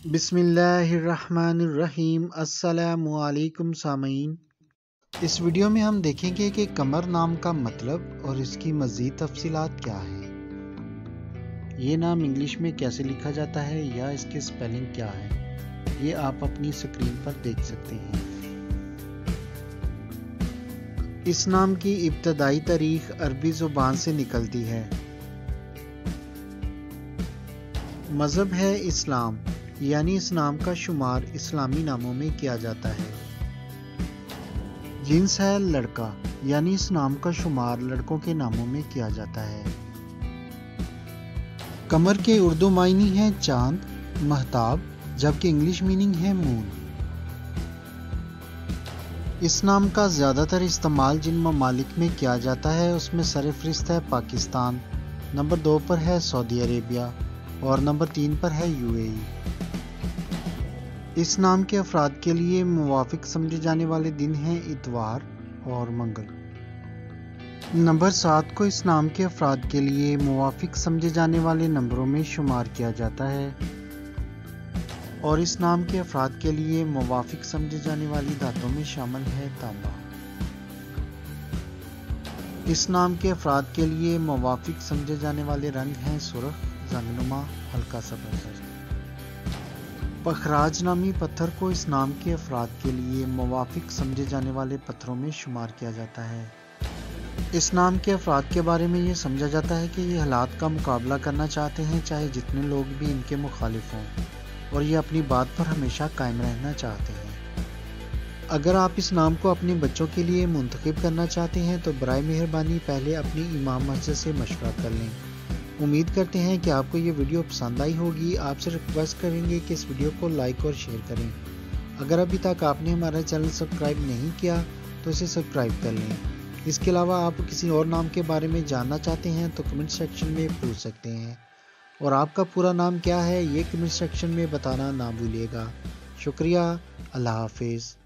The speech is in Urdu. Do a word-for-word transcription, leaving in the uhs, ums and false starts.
بسم اللہ الرحمن الرحیم۔ السلام علیکم سامعین، اس ویڈیو میں ہم دیکھیں گے کہ قمر نام کا مطلب اور اس کی مزید تفصیلات کیا ہے، یہ نام انگلش میں کیسے لکھا جاتا ہے یا اس کے سپیلنگ کیا ہے، یہ آپ اپنی سکرین پر دیکھ سکتے ہیں۔ اس نام کی ابتدائی تاریخ عربی زبان سے نکلتی ہے۔ مذہب ہے اسلام، یعنی اس نام کا شمار اسلامی ناموں میں کیا جاتا ہے۔ جنس ہے لڑکا، یعنی اس نام کا شمار لڑکوں کے ناموں میں کیا جاتا ہے۔ قمر کے اردو معنی ہے چاند، مہتاب، جبکہ انگلش میننگ ہے مون۔ اس نام کا زیادہ تر استعمال جن ممالک میں کیا جاتا ہے اس میں سر فہرست ہے پاکستان، نمبر دو پر ہے سعودی عربیہ اور نمبر تین پر ہے یو اے ای۔ اس نام کے افراد کے لیے موافق سمجھے جانے والے دن ہیں اتوار اور منگل۔ نمبر سات کو اس نام کے افراد کے لیے موافق سمجھے جانے والے نمبروں میں شمار کیا جاتا ہے اور اس نام کے افراد کے لیے موافق سمجھے جانے والی دھاتوں میں شامل ہے تانبا۔ اس نام کے افراد کے لیے موافق سمجھے جانے والے رنگ ہیں سرخ، زنگنما، ہلکا سبز۔ پخراج نامی پتھر کو اس نام کے افراد کے لیے موافق سمجھے جانے والے پتھروں میں شمار کیا جاتا ہے۔ اس نام کے افراد کے بارے میں یہ سمجھا جاتا ہے کہ یہ حالات کا مقابلہ کرنا چاہتے ہیں چاہے جتنے لوگ بھی ان کے مخالف ہوں، اور یہ اپنی بات پر ہمیشہ قائم رہنا چاہتے ہیں۔ اگر آپ اس نام کو اپنے بچوں کے لیے منتخب کرنا چاہتے ہیں تو برائے مہربانی پہلے اپنی امام مسجد سے مشورہ کر لیں۔ امید کرتے ہیں کہ آپ کو یہ ویڈیو پسند آئی ہوگی۔ آپ سے ریکویسٹ کریں گے کہ اس ویڈیو کو لائک اور شیئر کریں۔ اگر ابھی تک آپ نے ہمارا چینل سبسکرائب نہیں کیا تو اسے سبسکرائب کر لیں۔ اس کے علاوہ آپ کسی اور نام کے بارے میں جاننا چاہتے ہیں تو کمنٹ سیکشن میں پوچھ سکتے ہیں، اور آپ کا پورا نام کیا ہے یہ کمنٹ سیکشن میں بتانا نہ بھولیے گا۔ شکریہ، اللہ حافظ۔